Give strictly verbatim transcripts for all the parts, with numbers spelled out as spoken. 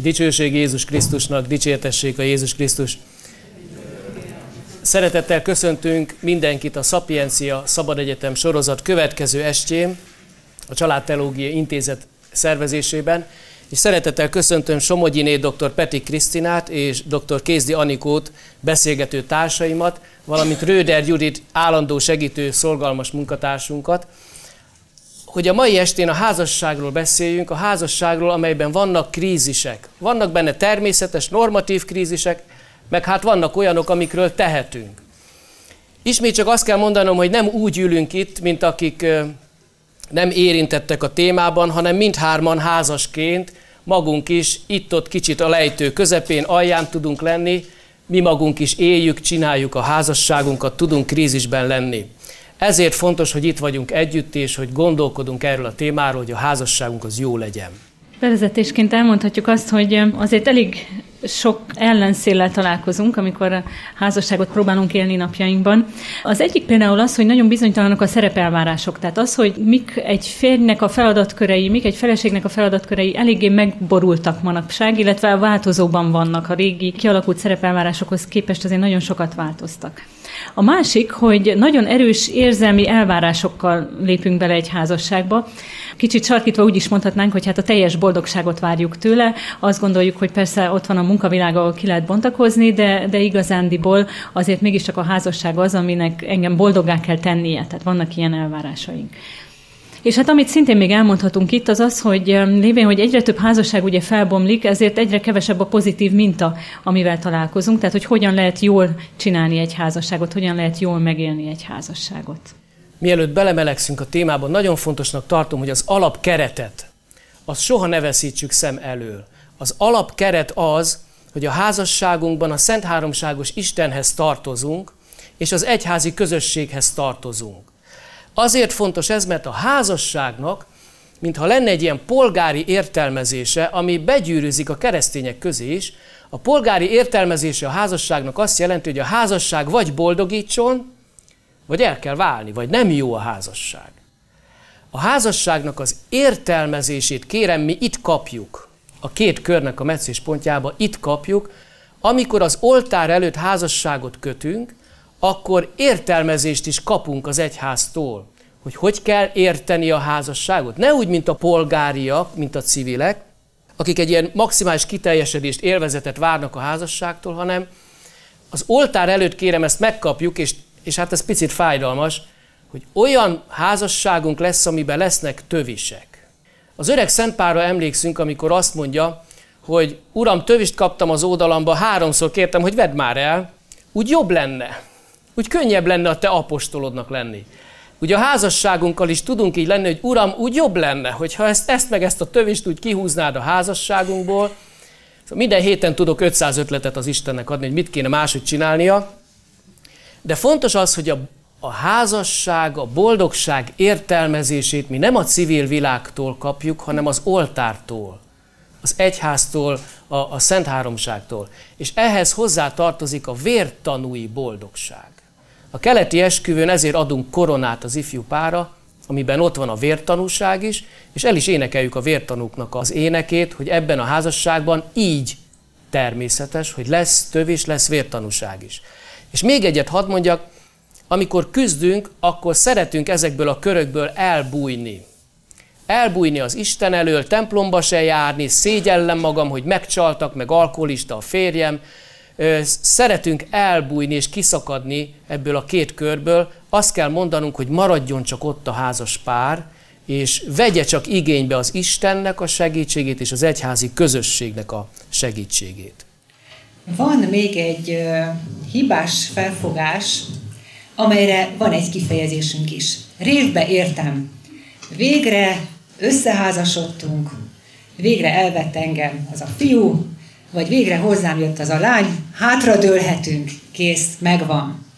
Dicsőség Jézus Krisztusnak, dicsértessék a Jézus Krisztus. Szeretettel köszöntünk mindenkit a Szapiencia Szabad Egyetem sorozat következő estjén, a Családteológiai Intézet szervezésében, és szeretettel köszöntöm Somogyiné dr. Peti Krisztinát és dr. Kézdi Anikót, beszélgető társaimat, valamint Röder Judit állandó segítő, szorgalmas munkatársunkat, hogy a mai estén a házasságról beszéljünk, a házasságról, amelyben vannak krízisek. Vannak benne természetes, normatív krízisek, meg hát vannak olyanok, amikről tehetünk. Ismét csak azt kell mondanom, hogy nem úgy ülünk itt, mint akik nem érintettek a témában, hanem mindhárman házasként, magunk is itt-ott kicsit a lejtő közepén, alján tudunk lenni, mi magunk is éljük, csináljuk a házasságunkat, tudunk krízisben lenni. Ezért fontos, hogy itt vagyunk együtt, és hogy gondolkodunk erről a témáról, hogy a házasságunk az jó legyen. Bevezetésként elmondhatjuk azt, hogy azért elég sok ellenszéllel találkozunk, amikor a házasságot próbálunk élni napjainkban. Az egyik például az, hogy nagyon bizonytalanok a szerepelvárások. Tehát az, hogy mik egy férjnek a feladatkörei, mik egy feleségnek a feladatkörei eléggé megborultak manapság, illetve változóban vannak. A régi kialakult szerepelvárásokhoz képest azért nagyon sokat változtak. A másik, hogy nagyon erős érzelmi elvárásokkal lépünk bele egy házasságba. Kicsit sarkítva úgy is mondhatnánk, hogy hát a teljes boldogságot várjuk tőle. Azt gondoljuk, hogy persze ott van a munkavilága, ahol ki lehet bontakozni, de, de igazándiból azért mégiscsak a házasság az, aminek engem boldoggá kell tennie. Tehát vannak ilyen elvárásaink. És hát amit szintén még elmondhatunk itt, az az, hogy lévén, hogy egyre több házasság ugye felbomlik, ezért egyre kevesebb a pozitív minta, amivel találkozunk. Tehát, hogy hogyan lehet jól csinálni egy házasságot, hogyan lehet jól megélni egy házasságot. Mielőtt belemelegszünk a témában, nagyon fontosnak tartom, hogy az alapkeretet, azt soha ne veszítsük szem elől. Az alapkeret az, hogy a házasságunkban a Szent Háromságos Istenhez tartozunk, és az egyházi közösséghez tartozunk. Azért fontos ez, mert a házasságnak, mintha lenne egy ilyen polgári értelmezése, ami begyűrűzik a keresztények közé is, a polgári értelmezése a házasságnak azt jelenti, hogy a házasság vagy boldogítson, vagy el kell válni, vagy nem jó a házasság. A házasságnak az értelmezését kérem, mi itt kapjuk, a két körnek a meccéspontjába itt kapjuk, amikor az oltár előtt házasságot kötünk, akkor értelmezést is kapunk az egyháztól, hogy hogy kell érteni a házasságot. Ne úgy, mint a polgáriak, mint a civilek, akik egy ilyen maximális kiteljesedést, élvezetet várnak a házasságtól, hanem az oltár előtt kérem ezt megkapjuk, és, és hát ez picit fájdalmas, hogy olyan házasságunk lesz, amiben lesznek tövisek. Az öreg Szentpálra emlékszünk, amikor azt mondja, hogy Uram, tövist kaptam az ódalamba, háromszor kértem, hogy vedd már el, úgy jobb lenne. Úgy könnyebb lenne a te apostolodnak lenni. Ugye a házasságunkkal is tudunk így lenni, hogy Uram, úgy jobb lenne, hogyha ezt, ezt meg ezt a tövist úgy kihúznád a házasságunkból. Szóval minden héten tudok ötszáz ötletet az Istennek adni, hogy mit kéne máshogy csinálnia. De fontos az, hogy a, a házasság, a boldogság értelmezését mi nem a civil világtól kapjuk, hanem az oltártól, az egyháztól, a, a Szent Háromságtól. És ehhez hozzá tartozik a vértanúi boldogság. A keleti esküvőn ezért adunk koronát az ifjú párra, amiben ott van a vértanúság is, és el is énekeljük a vértanúknak az énekét, hogy ebben a házasságban így természetes, hogy lesz tövés, lesz vértanúság is. És még egyet hadd mondjak, amikor küzdünk, akkor szeretünk ezekből a körökből elbújni. Elbújni az Isten elől, templomba se járni, szégyellem magam, hogy megcsaltak, meg alkoholista a férjem. Szeretünk elbújni és kiszakadni ebből a két körből. Azt kell mondanunk, hogy maradjon csak ott a házas pár, és vegye csak igénybe az Istennek a segítségét és az egyházi közösségnek a segítségét. Van még egy uh, hibás felfogás, amelyre van egy kifejezésünk is. Révbe értem. Végre összeházasodtunk, végre elvett engem az a fiú, vagy végre hozzám jött az a lány, hátradőlhetünk, kész, megvan.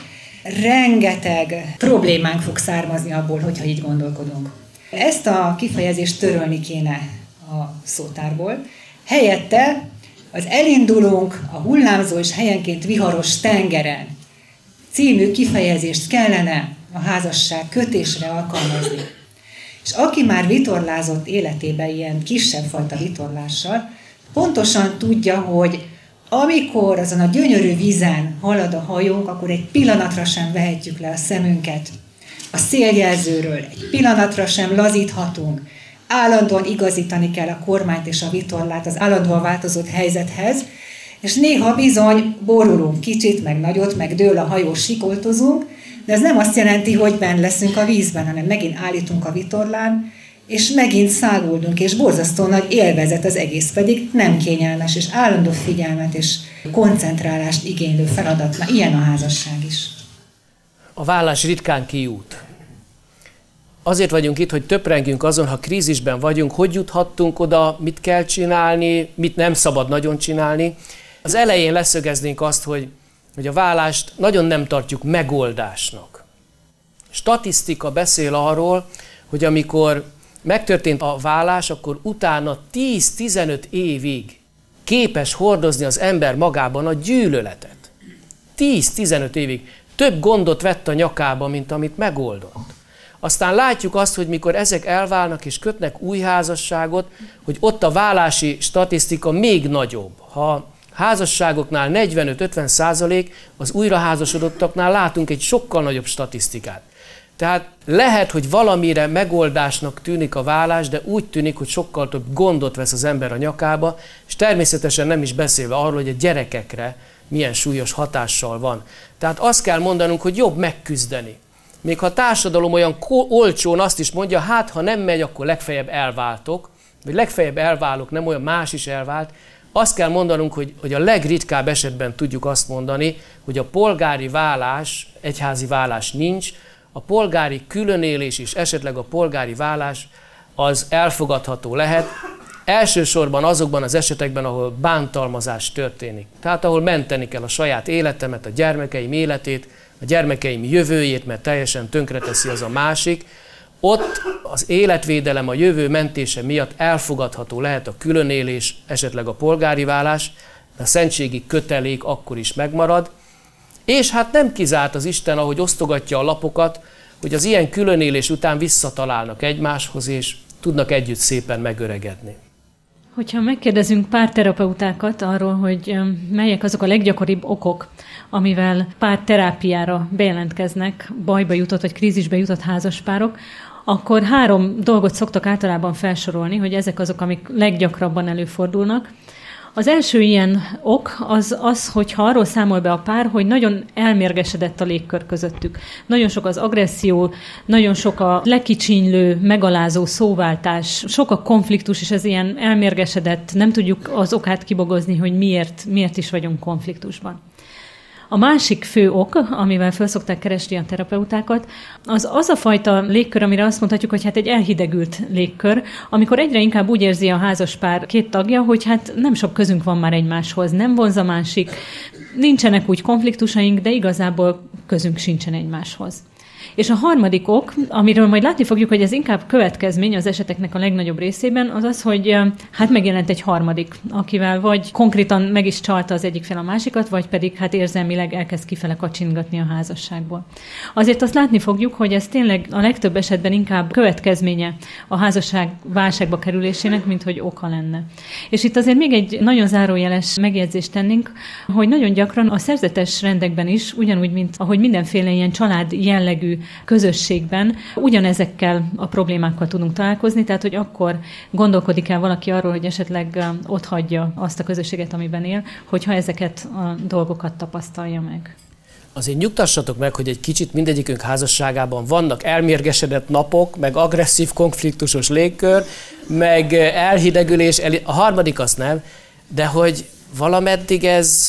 Rengeteg problémánk fog származni abból, hogyha így gondolkodunk. Ezt a kifejezést törölni kéne a szótárból. Helyette az elindulunk a hullámzó és helyenként viharos tengeren című kifejezést kellene a házasság kötésre alkalmazni. És aki már vitorlázott életében ilyen kisebb fajta vitorlással, pontosan tudja, hogy amikor azon a gyönyörű vízen halad a hajónk, akkor egy pillanatra sem vehetjük le a szemünket a széljelzőről, egy pillanatra sem lazíthatunk. Állandóan igazítani kell a kormányt és a vitorlát az állandóan változott helyzethez, és néha bizony borulunk kicsit, meg nagyot, meg dől a hajó, sikoltozunk, de ez nem azt jelenti, hogy benn leszünk a vízben, hanem megint állítunk a vitorlán, és megint száguldunk, és borzasztó nagy élvezet az egész, pedig nem kényelmes, és állandó figyelmet és koncentrálást igénylő feladat. Na, ilyen a házasság is. A vállás ritkán kijút. Azért vagyunk itt, hogy töprengjünk azon, ha krízisben vagyunk, hogy juthattunk oda, mit kell csinálni, mit nem szabad nagyon csinálni. Az elején leszögeznénk azt, hogy, hogy a vállást nagyon nem tartjuk megoldásnak. Statisztika beszél arról, hogy amikor megtörtént a vállás, akkor utána tíz-tizenöt évig képes hordozni az ember magában a gyűlöletet. tíz-tizenöt évig. Több gondot vett a nyakába, mint amit megoldott. Aztán látjuk azt, hogy mikor ezek elválnak és kötnek új házasságot, hogy ott a vállási statisztika még nagyobb. Ha házasságoknál negyvenöt-ötven százalék, az újraházasodottaknál látunk egy sokkal nagyobb statisztikát. Tehát lehet, hogy valamire megoldásnak tűnik a vállás, de úgy tűnik, hogy sokkal több gondot vesz az ember a nyakába, és természetesen nem is beszélve arról, hogy a gyerekekre milyen súlyos hatással van. Tehát azt kell mondanunk, hogy jobb megküzdeni. Még ha a társadalom olyan olcsón azt is mondja, hát ha nem megy, akkor legfeljebb elváltok, vagy legfeljebb elválok, nem olyan más is elvált, azt kell mondanunk, hogy, hogy a legritkább esetben tudjuk azt mondani, hogy a polgári vállás, egyházi vállás nincs, a polgári különélés és esetleg a polgári vállás az elfogadható lehet, elsősorban azokban az esetekben, ahol bántalmazás történik. Tehát ahol menteni kell a saját életemet, a gyermekeim életét, a gyermekeim jövőjét, mert teljesen tönkreteszi az a másik, ott az életvédelem, a jövő mentése miatt elfogadható lehet a különélés, esetleg a polgári vállás, de a szentségi kötelék akkor is megmarad, és hát nem kizárt az Isten, ahogy osztogatja a lapokat, hogy az ilyen különélés után visszatalálnak egymáshoz, és tudnak együtt szépen megöregedni. Hogyha megkérdezünk párterapeutákat arról, hogy melyek azok a leggyakoribb okok, amivel párterápiára bejelentkeznek bajba jutott vagy krízisbe jutott házaspárok, akkor három dolgot szoktak általában felsorolni, hogy ezek azok, amik leggyakrabban előfordulnak. Az első ilyen ok az az, hogyha arról számol be a pár, hogy nagyon elmérgesedett a légkör közöttük. Nagyon sok az agresszió, nagyon sok a lekicsinylő, megalázó szóváltás, sok a konfliktus, és ez ilyen elmérgesedett, nem tudjuk az okát kibogozni, hogy miért, miért is vagyunk konfliktusban. A másik fő ok, amivel föl szokták keresni a terapeutákat, az az a fajta légkör, amire azt mondhatjuk, hogy hát egy elhidegült légkör, amikor egyre inkább úgy érzi a házaspár két tagja, hogy hát nem sok közünk van már egymáshoz, nem vonz a másik, nincsenek úgy konfliktusaink, de igazából közünk sincsen egymáshoz. És a harmadik ok, amiről majd látni fogjuk, hogy ez inkább következmény az eseteknek a legnagyobb részében, az az, hogy hát megjelent egy harmadik, akivel vagy konkrétan meg is csalta az egyik fél a másikat, vagy pedig hát érzelmileg elkezd kifele kacsingatni a házasságból. Azért azt látni fogjuk, hogy ez tényleg a legtöbb esetben inkább következménye a házasság válságba kerülésének, mint hogy oka lenne. És itt azért még egy nagyon zárójeles megjegyzést tennénk, hogy nagyon gyakran a szerzetes rendekben is, ugyanúgy, mint ahogy mindenféle ilyen család jellegű közösségben ugyanezekkel a problémákkal tudunk találkozni, tehát hogy akkor gondolkodik el valaki arról, hogy esetleg ott hagyja azt a közösséget, amiben él, hogyha ezeket a dolgokat tapasztalja meg. Azért nyugtassatok meg, hogy egy kicsit mindegyikünk házasságában vannak elmérgesedett napok, meg agresszív, konfliktusos légkör, meg elhidegülés, a harmadik azt nem, de hogy valameddig ez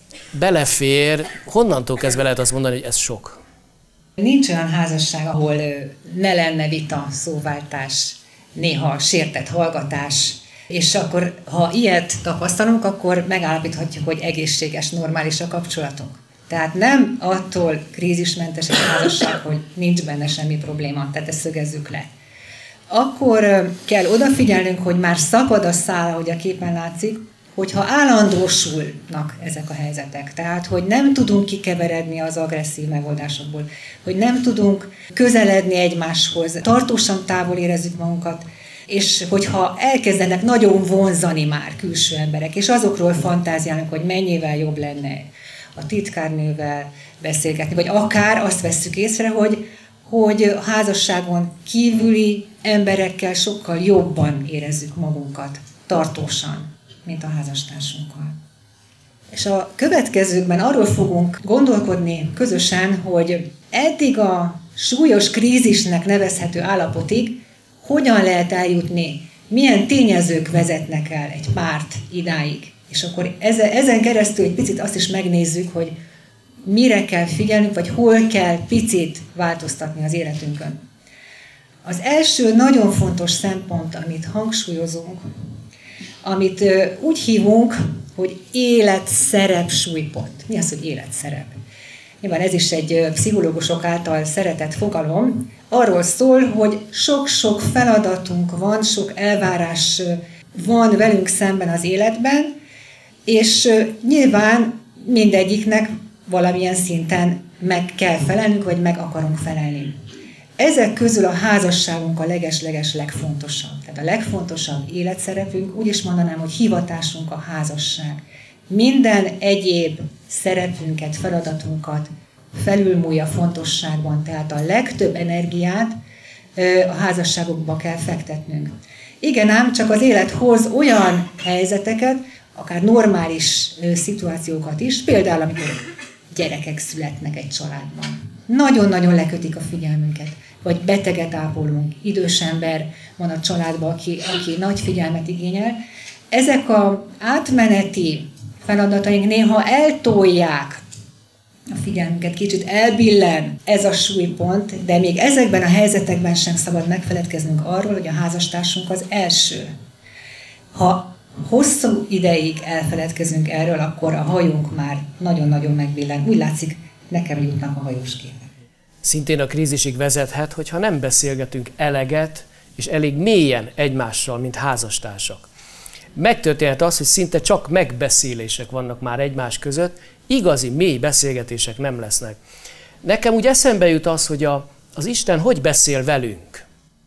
belefér, honnantól kezdve lehet azt mondani, hogy ez sok? Nincs olyan házasság, ahol ne lenne vita, szóváltás, néha sértett hallgatás, és akkor, ha ilyet tapasztalunk, akkor megállapíthatjuk, hogy egészséges, normális a kapcsolatunk. Tehát nem attól krízismentes egy házasság, hogy nincs benne semmi probléma, tehát ezt szögezzük le. Akkor kell odafigyelnünk, hogy már szakad a szál, ahogy a képen látszik, hogyha állandósulnak ezek a helyzetek, tehát hogy nem tudunk kikeveredni az agresszív megoldásokból, hogy nem tudunk közeledni egymáshoz, tartósan távol érezzük magunkat, és hogyha elkezdenek nagyon vonzani már külső emberek, és azokról fantáziálnak, hogy mennyivel jobb lenne a titkárnővel beszélgetni, vagy akár azt vesszük észre, hogy, hogy a házasságon kívüli emberekkel sokkal jobban érezzük magunkat tartósan, mint a házastársunkkal. És a következőkben arról fogunk gondolkodni közösen, hogy eddig a súlyos krízisnek nevezhető állapotig hogyan lehet eljutni, milyen tényezők vezetnek el egy párt idáig. És akkor ezen keresztül egy picit azt is megnézzük, hogy mire kell figyelnünk, vagy hol kell picit változtatni az életünkön. Az első nagyon fontos szempont, amit hangsúlyozunk, amit úgy hívunk, hogy életszerep súlypont. Mi az, hogy életszerep? Nyilván ez is egy pszichológusok által szeretett fogalom. Arról szól, hogy sok-sok feladatunk van, sok elvárás van velünk szemben az életben, és nyilván mindegyiknek valamilyen szinten meg kell felelnünk, vagy meg akarunk felelni. Ezek közül a házasságunk a leges-leges legfontosabb. Tehát a legfontosabb életszerepünk, úgy is mondanám, hogy hivatásunk a házasság. Minden egyéb szerepünket, feladatunkat felülmúlja fontosságban, tehát a legtöbb energiát a házasságokba kell fektetnünk. Igen ám, csak az élet hoz olyan helyzeteket, akár normális szituációkat is, például amikor gyerekek születnek egy családban. Nagyon-nagyon lekötik a figyelmünket, vagy beteget ápolunk, idős ember van a családban, aki, aki nagy figyelmet igényel. Ezek az átmeneti feladataink néha eltolják a figyelmünket, kicsit elbillen ez a súlypont, de még ezekben a helyzetekben sem szabad megfeledkeznünk arról, hogy a házastársunk az első. Ha hosszú ideig elfeledkezünk erről, akkor a hajunk már nagyon-nagyon megbillen. Úgy látszik, nekem jutnak a hajós képek. Szintén a krízisig vezethet, hogyha nem beszélgetünk eleget és elég mélyen egymással, mint házastársak. Megtörténhet az, hogy szinte csak megbeszélések vannak már egymás között, igazi, mély beszélgetések nem lesznek. Nekem úgy eszembe jut az, hogy a, az Isten hogy beszél velünk.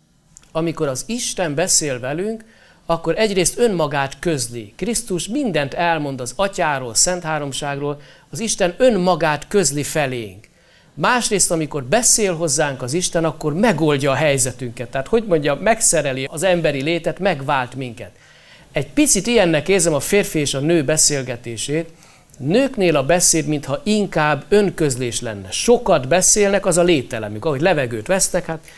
Amikor az Isten beszél velünk, akkor egyrészt önmagát közli. Krisztus mindent elmond az Atyáról, Szent Háromságról, az Isten önmagát közli felénk. Másrészt, amikor beszél hozzánk az Isten, akkor megoldja a helyzetünket. Tehát, hogy mondja, megszereli az emberi létet, megvált minket. Egy picit ilyennek érzem a férfi és a nő beszélgetését. Nőknél a beszéd, mintha inkább önközlés lenne. Sokat beszélnek, az a lételemük. Ahogy levegőt vesztek, hát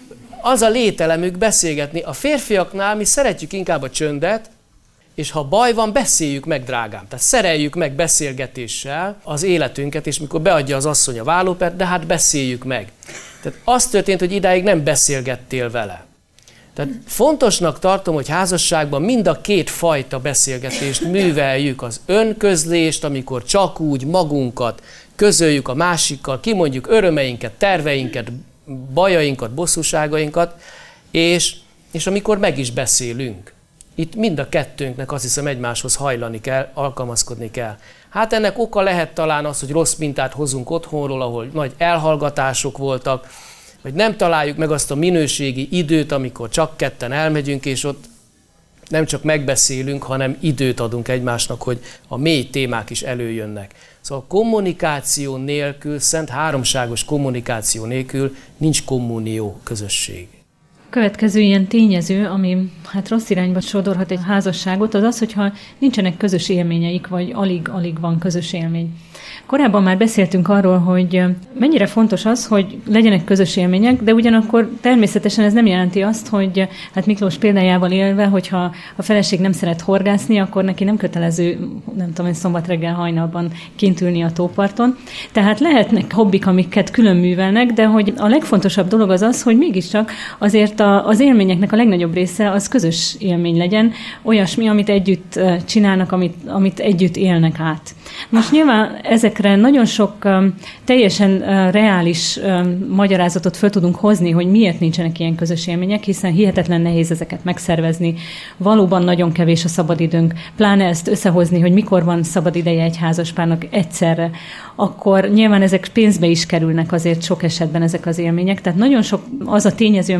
az a lételemük beszélgetni. A férfiaknál mi szeretjük inkább a csöndet, és ha baj van, beszéljük meg, drágám. Tehát szereljük meg beszélgetéssel az életünket, és mikor beadja az asszony a vállópert, de hát beszéljük meg. Tehát az történt, hogy idáig nem beszélgettél vele. Tehát fontosnak tartom, hogy házasságban mind a két fajta beszélgetést műveljük. Az önközlést, amikor csak úgy magunkat közöljük a másikkal, kimondjuk örömeinket, terveinket, bajainkat, bosszúságainkat, és, és amikor meg is beszélünk. Itt mind a kettőnknek azt hiszem egymáshoz hajlani kell, alkalmazkodni kell. Hát ennek oka lehet talán az, hogy rossz mintát hozunk otthonról, ahol nagy elhallgatások voltak, vagy nem találjuk meg azt a minőségi időt, amikor csak ketten elmegyünk, és ott nem csak megbeszélünk, hanem időt adunk egymásnak, hogy a mély témák is előjönnek. Szóval kommunikáció nélkül, szent háromságos kommunikáció nélkül nincs kommunió, közösség. Következő ilyen tényező, ami hát rossz irányba sodorhat egy házasságot, az az, hogyha nincsenek közös élményeik, vagy alig-alig van közös élmény. Korábban már beszéltünk arról, hogy mennyire fontos az, hogy legyenek közös élmények, de ugyanakkor természetesen ez nem jelenti azt, hogy hát Miklós példájával élve, hogyha a feleség nem szeret horgászni, akkor neki nem kötelező, nem tudom, szombat reggel hajnalban kint ülni a tóparton. Tehát lehetnek hobbik, amiket külön művelnek, de hogy a legfontosabb dolog az az, hogy mégiscsak azért a, az élményeknek a legnagyobb része az közös élmény legyen, olyasmi, amit együtt csinálnak, amit, amit együtt élnek át. Most nyilván ezekre nagyon sok um, teljesen uh, reális um, magyarázatot föl tudunk hozni, hogy miért nincsenek ilyen közös élmények, hiszen hihetetlen nehéz ezeket megszervezni. Valóban nagyon kevés a szabadidőnk, pláne ezt összehozni, hogy mikor van szabad ideje egy házaspárnak egyszerre, akkor nyilván ezek pénzbe is kerülnek azért sok esetben ezek az élmények. Tehát nagyon sok az a tényező, ami valóban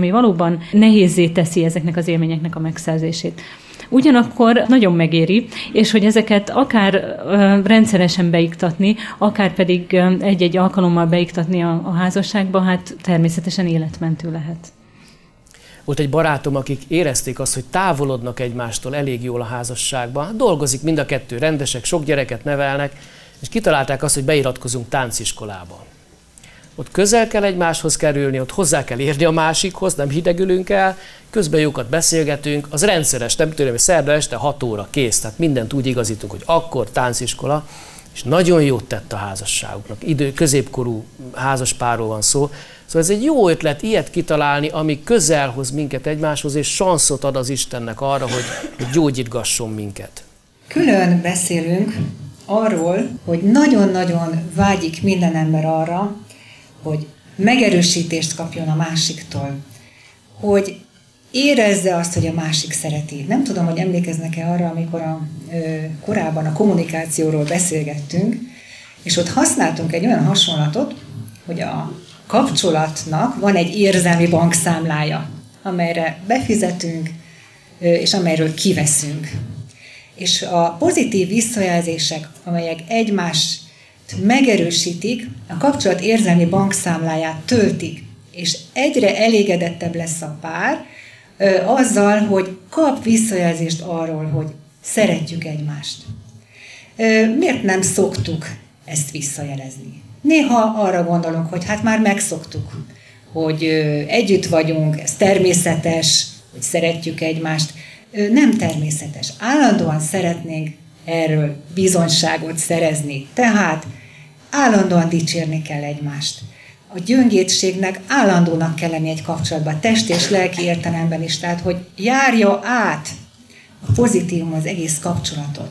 házasságban nehézzé teszi ezeknek az élményeknek a megszerzését. Ugyanakkor nagyon megéri, és hogy ezeket akár rendszeresen beiktatni, akár pedig egy-egy alkalommal beiktatni a, a házasságba, hát természetesen életmentő lehet. Volt egy barátom, akik érezték azt, hogy távolodnak egymástól elég jól a házasságban. Hát dolgozik mind a kettő, rendesek, sok gyereket nevelnek, és kitalálták azt, hogy beiratkozunk tánciskolába. Ott közel kell egymáshoz kerülni, ott hozzá kell érni a másikhoz, nem hidegülünk el, közben jókat beszélgetünk, az rendszeres, nem tudom, hogy szerda este hat óra kész, tehát mindent úgy igazítunk, hogy akkor tánciskola, és nagyon jót tett a házasságuknak. Idő, középkorú házaspárról van szó. Szóval ez egy jó ötlet ilyet kitalálni, ami közel hoz minket egymáshoz, és sanszot ad az Istennek arra, hogy, hogy gyógyítgasson minket. Külön beszélünk arról, hogy nagyon-nagyon vágyik minden ember arra, hogy megerősítést kapjon a másiktól, hogy érezze azt, hogy a másik szereti. Nem tudom, hogy emlékeznek-e arra, amikor a, ö, korábban a kommunikációról beszélgettünk, és ott használtunk egy olyan hasonlatot, hogy a kapcsolatnak van egy érzelmi bankszámlája, amelyre befizetünk, ö, és amelyről kiveszünk. És a pozitív visszajelzések, amelyek egymást megerősítik, a kapcsolat érzelmi bankszámláját töltik, és egyre elégedettebb lesz a pár ö, azzal, hogy kap visszajelzést arról, hogy szeretjük egymást. Ö, miért nem szoktuk ezt visszajelezni? Néha arra gondolunk, hogy hát már megszoktuk, hogy ö, együtt vagyunk, ez természetes, hogy szeretjük egymást. Ö, nem természetes. Állandóan szeretnénk erről bizonyságot szerezni. Tehát állandóan dicsérni kell egymást. A gyöngétségnek állandónak kell lenni egy kapcsolatban, test és lelki értelemben is, tehát hogy járja át a pozitívum az egész kapcsolatot.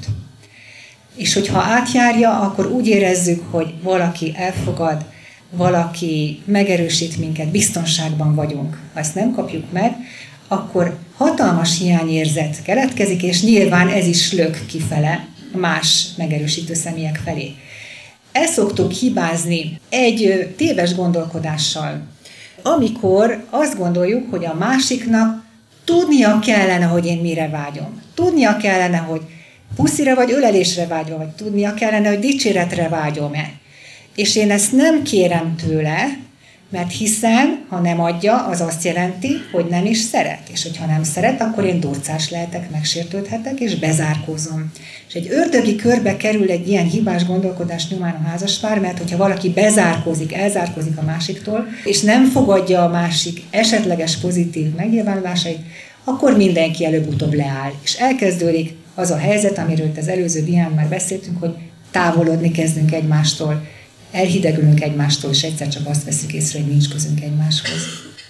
És hogyha átjárja, akkor úgy érezzük, hogy valaki elfogad, valaki megerősít minket, biztonságban vagyunk. Ha ezt nem kapjuk meg, akkor hatalmas hiányérzet keletkezik, és nyilván ez is lök kifele más megerősítő személyek felé. El szoktuk hibázni egy téves gondolkodással, amikor azt gondoljuk, hogy a másiknak tudnia kellene, hogy én mire vágyom. Tudnia kellene, hogy puszira vagy ölelésre vágyom, vagy tudnia kellene, hogy dicséretre vágyom-e. És én ezt nem kérem tőle, mert hiszen, ha nem adja, az azt jelenti, hogy nem is szeret. És hogyha nem szeret, akkor én durcás lehetek, megsértődhetek, és bezárkózom. És egy ördögi körbe kerül egy ilyen hibás gondolkodás nyomán a házaspár, mert hogyha valaki bezárkózik, elzárkózik a másiktól, és nem fogadja a másik esetleges pozitív megnyilvánulásait, akkor mindenki előbb-utóbb leáll. És elkezdődik az a helyzet, amiről az előző dián már beszéltünk, hogy távolodni kezdünk egymástól, elhidegülünk egymástól, és egyszer csak azt veszük észre, hogy nincs közünk egymáshoz.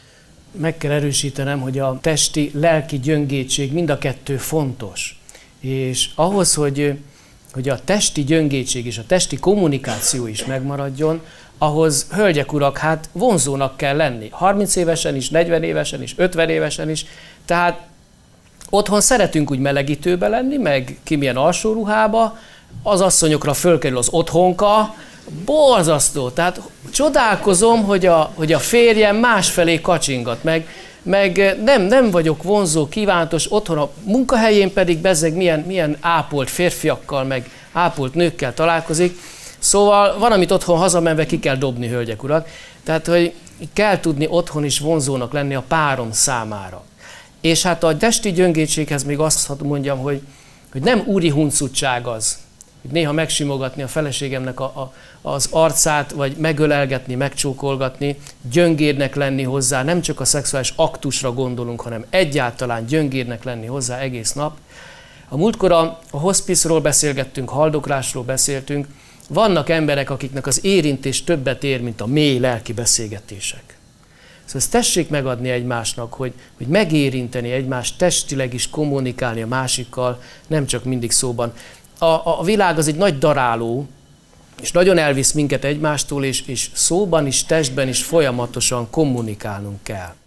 Meg kell erősítenem, hogy a testi, lelki gyöngétség mind a kettő fontos. És ahhoz, hogy, hogy a testi gyöngétség és a testi kommunikáció is megmaradjon, ahhoz, hölgyek, urak, hát vonzónak kell lenni. harminc évesen is, negyven évesen is, ötven évesen is. Tehát otthon szeretünk úgy melegítőbe lenni, meg ki milyen alsó ruhába, az asszonyokra fölkerül az otthonka, borzasztó. Tehát csodálkozom, hogy a, hogy a férjem másfelé kacsingat, meg, meg nem, nem vagyok vonzó, kívánatos, otthon a munkahelyén pedig bezzeg milyen, milyen ápolt férfiakkal, meg ápolt nőkkel találkozik. Szóval van, amit otthon hazamenve ki kell dobni, hölgyek, urak. Tehát, hogy kell tudni otthon is vonzónak lenni a párom számára. És hát a testi gyöngétséghez még azt mondjam, hogy, hogy nem úri huncutság az, hogy néha megsimogatni a feleségemnek a, a, az arcát, vagy megölelgetni, megcsókolgatni, gyöngédnek lenni hozzá, nem csak a szexuális aktusra gondolunk, hanem egyáltalán gyöngédnek lenni hozzá egész nap. A múltkor a, a hospice-ról beszélgettünk, haldoklásról beszéltünk. Vannak emberek, akiknek az érintés többet ér, mint a mély lelki beszélgetések. Szóval ezt tessék megadni egymásnak, hogy, hogy megérinteni egymást, testileg is kommunikálni a másikkal, nem csak mindig szóban. A, a világ az egy nagy daráló, és nagyon elvisz minket egymástól, és, és szóban is, testben is folyamatosan kommunikálnunk kell.